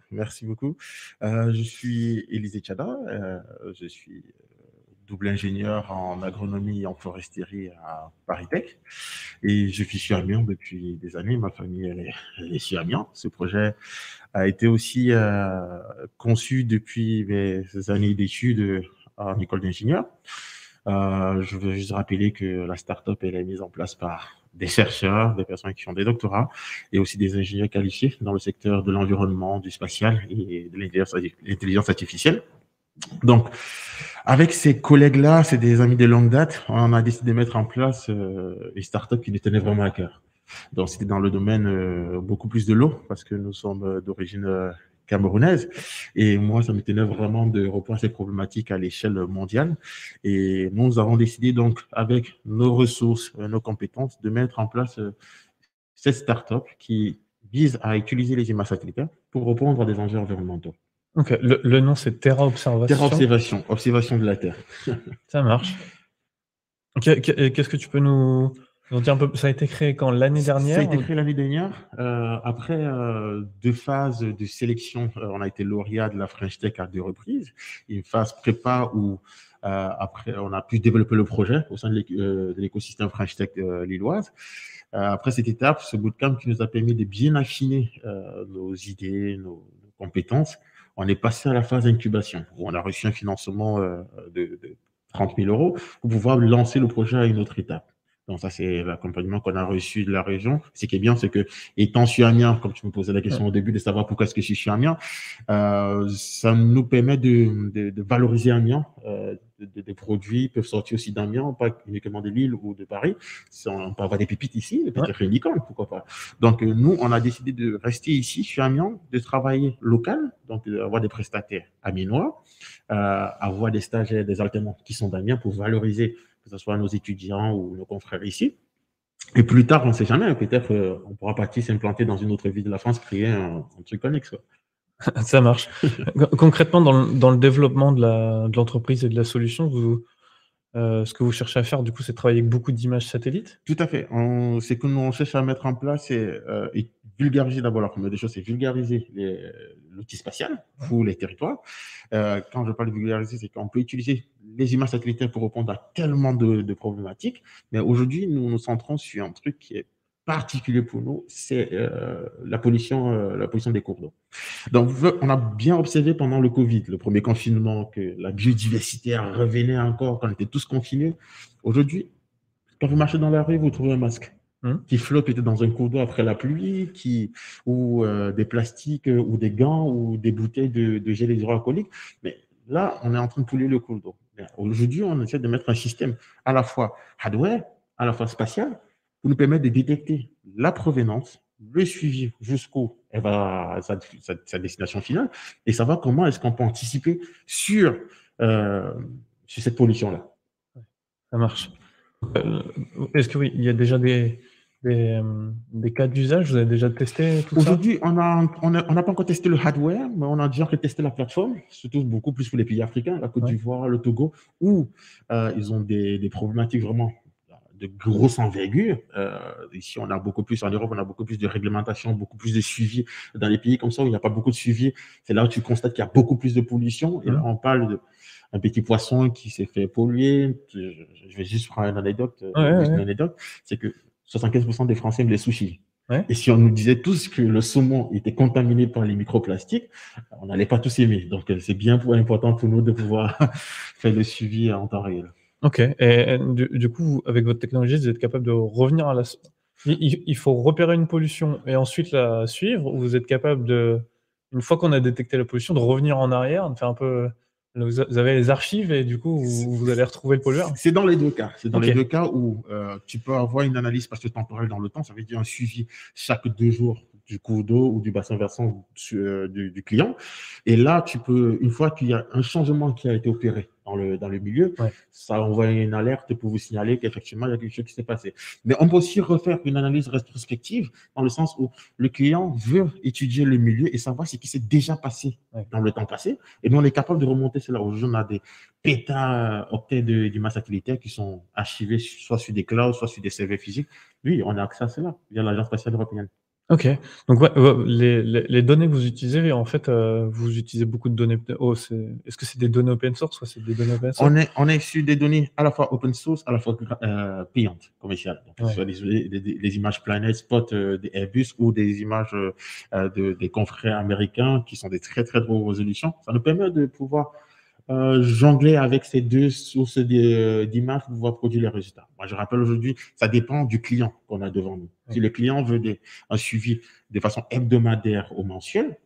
Merci beaucoup. Je suis Élisée Tchada, je suis double ingénieur en agronomie et en foresterie à Paris Tech et je suis sur Amiens depuis des années. Ma famille, elle est sur Amiens. Ce projet a été aussi conçu depuis mes années d'études en école d'ingénieur. Je veux juste rappeler que la start-up, elle est mise en place par des chercheurs, des personnes qui ont des doctorats et aussi des ingénieurs qualifiés dans le secteur de l'environnement, du spatial et de l'intelligence artificielle. Donc, avec ces collègues-là, c'est des amis de longue date, on a décidé de mettre en place une start-up qui nous tenait vraiment à cœur. Donc, c'était dans le domaine beaucoup plus de l'eau, parce que nous sommes d'origine camerounaise. Et moi, ça me tenait vraiment de reprendre ces problématiques à l'échelle mondiale. Et nous avons décidé donc, avec nos ressources, nos compétences, de mettre en place cette start-up qui vise à utiliser les images satellitaires pour répondre à des enjeux environnementaux. Ok, le nom c'est Terra Observation. Terra Observation, observation de la Terre. Ça marche. Qu'est-ce que tu peux nous dire un peu? Ça a été créé quand? L'année dernière? Ça a été créé l'année dernière. Après 2 phases de sélection, on a été lauréat de la French Tech à 2 reprises. Une phase prépa où après on a pu développer le projet au sein de l'écosystème French Tech lilloise. Après cette étape, ce bootcamp qui nous a permis de bien affiner nos idées, nos compétences, on est passé à la phase incubation où on a reçu un financement de 30 000 € pour pouvoir lancer le projet à une autre étape. Donc ça, c'est l'accompagnement qu'on a reçu de la région. Ce qui est bien, c'est que étant sur Amiens, comme tu me posais la question au début de savoir pourquoi est-ce que je suis sur Amiens, ça nous permet de valoriser Amiens. Des produits peuvent sortir aussi d'Amiens, pas uniquement de Lille ou de Paris. On peut avoir des pépites ici, peut-être une licorne, pourquoi pas. Donc nous, on a décidé de rester ici sur Amiens, de travailler local, donc avoir des prestataires amiénois, avoir des stagiaires, des alternants qui sont d'Amiens pour valoriser que ce soit nos étudiants ou nos confrères ici. Et plus tard, on ne sait jamais, peut-être on pourra partir s'implanter dans une autre ville de la France, créer un truc connexe. Ça marche. Concrètement, dans le développement de l'entreprise et de la solution, ce que vous cherchez à faire, du coup, c'est travailler avec beaucoup d'images satellites? Tout à fait. Ce que nous on cherche à mettre en place, c'est vulgariser d'abord. La première des choses, c'est vulgariser l'outil spatial pour les territoires. Quand je parle de vulgariser, c'est qu'on peut utiliser les images satellitaires pour répondre à tellement de problématiques. Mais aujourd'hui, nous nous centrons sur un truc qui est particulier pour nous, c'est la pollution des cours d'eau. Donc, on a bien observé pendant le Covid, le premier confinement, que la biodiversité revenait encore quand on était tous confinés. Aujourd'hui, quand vous marchez dans la rue, vous trouvez un masque qui flotte peut-être dans un cours d'eau après la pluie, ou des plastiques, ou des gants, ou des bouteilles de gel hydroalcoolique. Mais là, on est en train de polluer le cours d'eau. Aujourd'hui, on essaie de mettre un système à la fois hardware, à la fois spatial, pour nous permettre de détecter la provenance, le suivi jusqu'où elle va sa destination finale, et savoir comment est-ce qu'on peut anticiper sur cette pollution-là. Ça marche. Est-ce que oui, il y a déjà des cas d'usage? Vous avez déjà testé tout ça? Aujourd'hui, on n'a pas encore testé le hardware, mais on a déjà testé la plateforme, surtout beaucoup plus pour les pays africains, la Côte d'Ivoire, le Togo, où ils ont des problématiques vraiment de grosse envergure. Ici, on a beaucoup plus, en Europe, on a beaucoup plus de réglementation, beaucoup plus de suivi. Dans les pays comme ça où il n'y a pas beaucoup de suivi, c'est là où tu constates qu'il y a beaucoup plus de pollution. Et là, on parle d'un petit poisson qui s'est fait polluer. Je vais juste prendre une anecdote. Une anecdote, c'est que 75% des Français aiment les sushis. Et si on nous disait tous que le saumon était contaminé par les microplastiques, on n'allait pas tous aimer. Donc, c'est bien important pour nous de pouvoir faire le suivi en temps réel. Ok. Et du coup, avec votre technologie, vous êtes capable de revenir à la... Il faut repérer une pollution et ensuite la suivre, ou vous êtes capable de, une fois qu'on a détecté la pollution, de revenir en arrière, de faire un peu... Vous avez les archives et du coup, vous allez retrouver le pollueur? C'est dans les deux cas. C'est dans les deux cas où tu peux avoir une analyse spatio-temporelle dans le temps. Ça veut dire un suivi chaque 2 jours du cours d'eau ou du bassin versant du client. Et là, tu peux, une fois qu'il y a un changement qui a été opéré dans le milieu, ça envoie une alerte pour vous signaler qu'effectivement, il y a quelque chose qui s'est passé. Mais on peut aussi refaire une analyse rétrospective dans le sens où le client veut étudier le milieu et savoir ce qui s'est déjà passé dans le temps passé. Et nous, on est capable de remonter cela. Aujourd'hui, on a des pétaoctets d'images satellitaires qui sont archivés soit sur des clouds, soit sur des serveurs physiques. Oui, on a accès à cela via l'Agence spatiale européenne. OK. Donc ouais, les données que vous utilisez, en fait, vous utilisez beaucoup de données est-ce que c'est des données open source? Ouais, c'est des données open source? On est sur des données à la fois open source, à la fois payantes, commerciales. Donc, que ce Ouais. soit des images Planet Spot des Airbus ou des images des confrères américains qui sont des très, très grosses résolutions. Ça nous permet de pouvoir jongler avec ces deux sources d'images pour pouvoir produire les résultats. Moi, je rappelle aujourd'hui, ça dépend du client qu'on a devant nous. Si Ouais. le client veut un suivi de façon hebdomadaire ou mensuelle,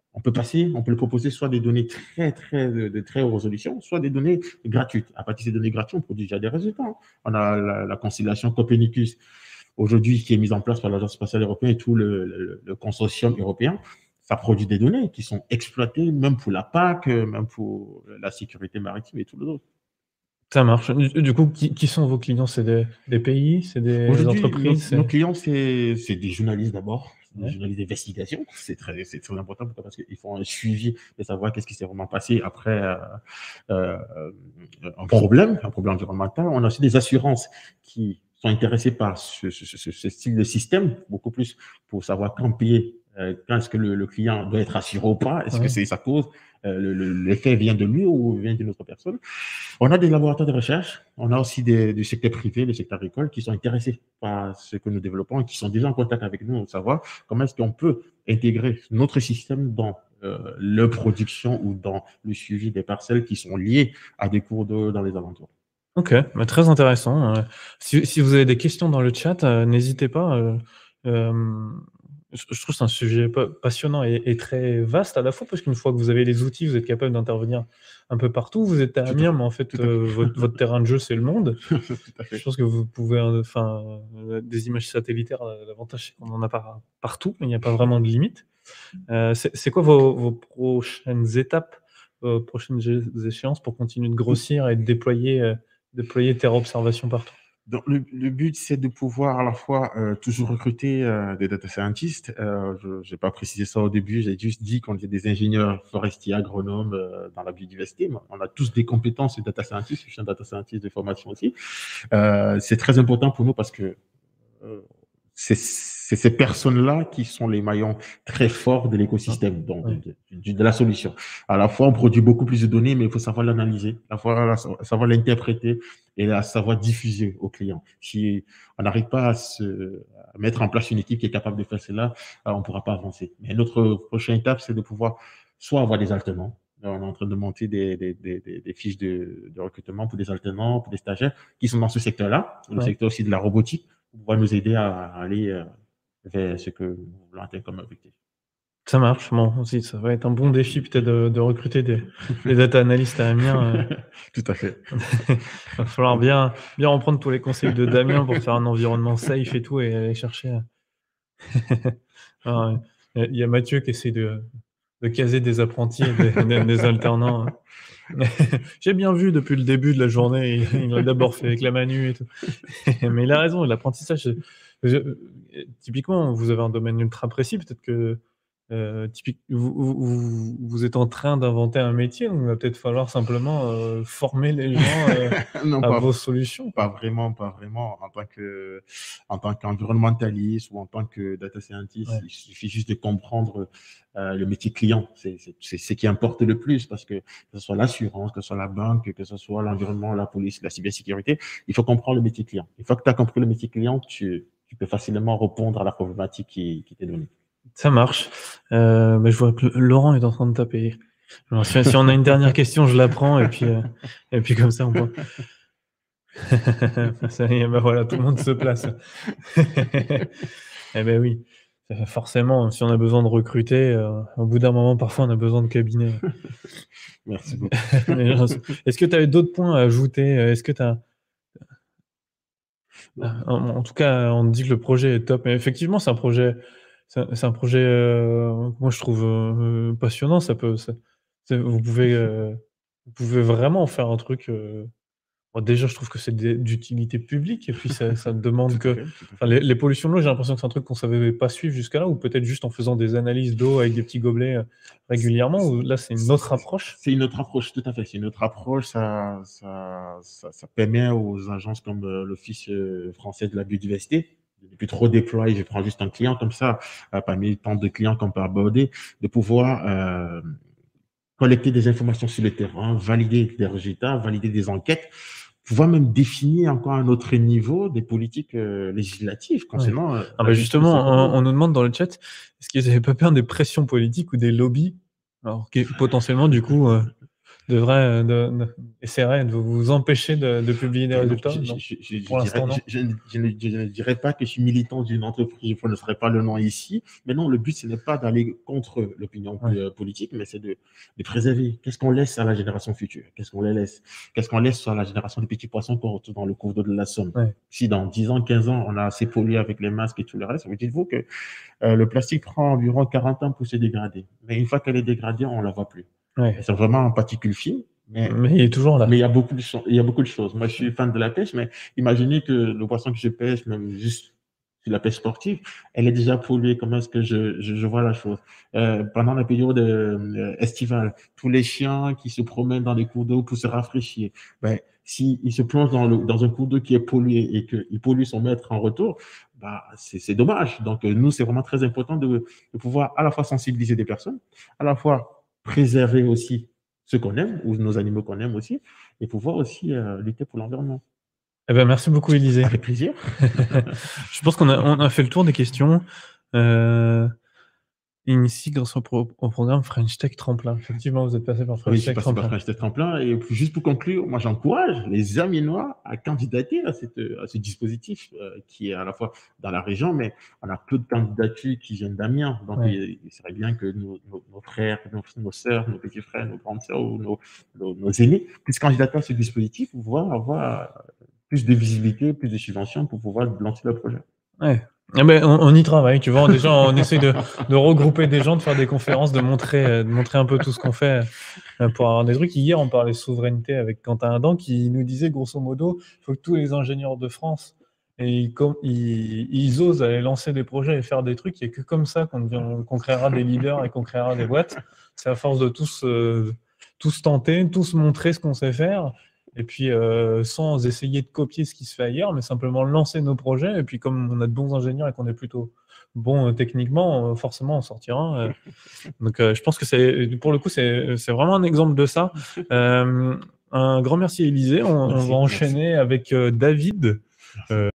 on peut le proposer soit des données très, très, de très haute résolution, soit des données gratuites. À partir de ces données gratuites, on produit déjà des résultats. On a la constellation Copernicus aujourd'hui qui est mise en place par l'Agence spatiale européenne et tout le consortium européen. Ça produit des données qui sont exploitées même pour la PAC, même pour la sécurité maritime et tout le reste. Ça marche. Du coup, qui sont vos clients? C'est des pays? C'est des Aujourd'hui, entreprises? nos clients, c'est des journalistes d'abord, des Ouais. journalistes d'investigation. C'est très important. Pourquoi? Parce qu'ils font un suivi de savoir qu'est-ce qui s'est vraiment passé après euh, un un problème environnemental. On a aussi des assurances qui sont intéressées par ce style de système, beaucoup plus pour savoir quand payer, quand est-ce que le client doit être assuré ou pas, est-ce que Ouais. c'est sa cause, l'effet vient de lui ou vient d'une autre personne. On a des laboratoires de recherche, on a aussi du secteur privé, du secteur agricole qui sont intéressés par ce que nous développons et qui sont déjà en contact avec nous pour savoir comment est-ce qu'on peut intégrer notre système dans leur production ou dans le suivi des parcelles qui sont liées à des cours d'eau dans les alentours. OK, bah, très intéressant, si vous avez des questions dans le chat, n'hésitez pas, hem, je trouve que c'est un sujet passionnant et très vaste à la fois parce qu'une fois que vous avez les outils, vous êtes capable d'intervenir un peu partout. Vous êtes à Tout à Amiens, fait, mais en fait, tout à fait, votre terrain de jeu, c'est le monde. tout à Je fait. pense que vous pouvez, des images satellitaires, l'avantage, c'est qu'on en a partout, il n'y a pas vraiment de limite. C'est quoi vos prochaines étapes, vos prochaines échéances pour continuer de grossir et de déployer Terra Observation partout? Donc, le but, c'est de pouvoir à la fois toujours recruter des data scientists. Je n'ai pas précisé ça au début, j'ai juste dit qu'on était des ingénieurs forestiers, agronomes dans la biodiversité. On a tous des compétences de data scientist. Je suis un data scientist de formation aussi. C'est très important pour nous parce que euh, c'est ces personnes-là qui sont les maillons très forts de Hein? l'écosystème, donc Ouais. de la solution. À la fois, on produit beaucoup plus de données, mais il faut savoir l'analyser, savoir l'interpréter et la savoir diffuser aux clients. Si on n'arrive pas à mettre en place une équipe qui est capable de faire cela, on ne pourra pas avancer. Mais notre prochaine étape, c'est de pouvoir soit avoir des alternants. On est en train de monter des fiches de recrutement pour des alternants, pour des stagiaires qui sont dans ce secteur-là, le Ouais. secteur aussi de la robotique, pour pouvoir nous aider à aller vers ce que nous voulons atteindre comme objectif. Ça marche, bon aussi, ça va être un bon défi peut-être de recruter des data analystes à Amiens, Tout à fait. va falloir bien reprendre tous les conseils de Damien pour faire un environnement safe et tout et aller chercher, alors, il y a Mathieu qui essaie de caser des apprentis et des alternants, hein. J'ai bien vu depuis le début de la journée, il a d'abord fait avec la manu et tout. Mais il a raison, l'apprentissage, typiquement, vous avez un domaine ultra précis, peut-être que, vous êtes en train d'inventer un métier, donc il va peut-être falloir simplement, former les gens, Non, à vos solutions, pas quoi. vraiment, pas vraiment. En tant qu'environnementaliste ou en tant que data scientist, Ouais, il suffit juste de comprendre le métier client. C'est ce qui importe le plus parce que ce soit l'assurance, que ce soit la banque, que ce soit l'environnement, la police, la cybersécurité, il faut comprendre le métier client. Une fois que tu as compris le métier client, tu peux facilement répondre à la problématique qui t'est donnée. ça marche. Mais je vois que Laurent est en train de taper. Alors si on a une dernière question, je la prends et puis comme ça on peut ça y est, bah, voilà, tout le monde se place. Eh beh, oui, forcément, si on a besoin de recruter, au bout d'un moment, parfois, on a besoin de cabinet. Merci beaucoup. Les gens sont Est-ce que tu avais d'autres points à ajouter? Est-ce que tu as en tout cas, on dit que le projet est top, mais effectivement, c'est un projet, moi, je trouve, passionnant. Ça peut ça c'est vous pouvez vraiment faire un truc, bon, déjà, je trouve que c'est d'utilité publique et puis ça demande Tout à que fait, tout à enfin, fait. les pollutions de l'eau, j'ai l'impression que c'est un truc qu'on savait pas suivre jusqu'à là ou peut-être juste en faisant des analyses d'eau avec des petits gobelets, régulièrement ou là, c'est une autre approche? C'est une autre approche, tout à fait. C'est une autre approche. Ça permet aux agences comme l'Office français de la biodiversité plus trop déployer, je prends juste un client comme ça, parmi tant de clients qu'on peut aborder, de pouvoir collecter des informations sur le terrain, valider des résultats, valider des enquêtes, pouvoir même définir encore à un autre niveau des politiques législatives concernant la justement, justice. on nous demande dans le chat, est-ce qu'ils n'avaient pas peur des pressions politiques ou des lobbies, alors qui potentiellement, du coup, devraient, essaieraient de vous empêcher de publier des résultats? Pour l'instant, non. Je ne dirais pas que je suis militant d'une entreprise, je ne ferai pas le nom ici, mais non, le but, ce n'est pas d'aller contre l'opinion politique, mais c'est de préserver. Qu'est-ce qu'on laisse à la génération future? Qu'est-ce qu'on laisse? Qu'est-ce qu'on laisse à la génération de petits poissons qu'on retrouve dans le cours d'eau de la Somme? Si dans 10 ans, 15 ans, on a assez pollué avec les masques et tout le reste, dites-vous que le plastique prend environ 40 ans pour se dégrader. Mais une fois qu'elle est dégradée, on ne la voit plus. C'est vraiment en particules fines. Mais il est toujours là. Mais il y a beaucoup de choses. Moi, je suis fan de la pêche, mais imaginez que le poisson que je pêche, même juste sur la pêche sportive, elle est déjà polluée. Comment est-ce que je vois la chose? Pendant la période estivale, tous les chiens qui se promènent dans les cours d'eau pour se rafraîchir, s'ils se plongent dans un cours d'eau qui est pollué et qu'il pollue son maître en retour, c'est dommage. Donc, nous, c'est vraiment très important de pouvoir à la fois sensibiliser des personnes, à la fois préserver aussi ceux qu'on aime, ou nos animaux qu'on aime aussi, et pouvoir aussi lutter pour l'environnement. Merci beaucoup, Élisée. Avec plaisir. Je pense qu'on a fait le tour des questions. Initié grâce au programme French Tech Tremplin. Effectivement, vous êtes passé par French Tech Tremplin. Oui, je suis passé par French Tech Tremplin. Et juste pour conclure, moi, j'encourage les Amiénois à candidater à ce dispositif qui est à la fois dans la région, mais on a peu de candidatures qui viennent d'Amiens. Donc, il serait bien que nos frères, nos sœurs, nos petits frères, nos grandes sœurs ou nos aînés puissent candidater à ce dispositif pour pouvoir avoir plus de visibilité, plus de subventions pour pouvoir lancer le projet. On y travaille, tu vois. Déjà, on essaie de regrouper des gens, de faire des conférences, de montrer un peu tout ce qu'on fait pour avoir des trucs. Hier, on parlait souveraineté avec Quentin Adam qui nous disait, grosso modo, il faut que tous les ingénieurs de France, ils osent aller lancer des projets et faire des trucs. Il n'y a que comme ça qu'on créera des leaders et qu'on créera des boîtes. C'est à force de tous tenter, tous montrer ce qu'on sait faire. Et puis, sans essayer de copier ce qui se fait ailleurs, mais simplement lancer nos projets. Et puis, comme on a de bons ingénieurs et qu'on est plutôt bon techniquement, forcément, on sortira. Donc, je pense que pour le coup, c'est vraiment un exemple de ça. Un grand merci à Élisée. On va enchaîner avec David.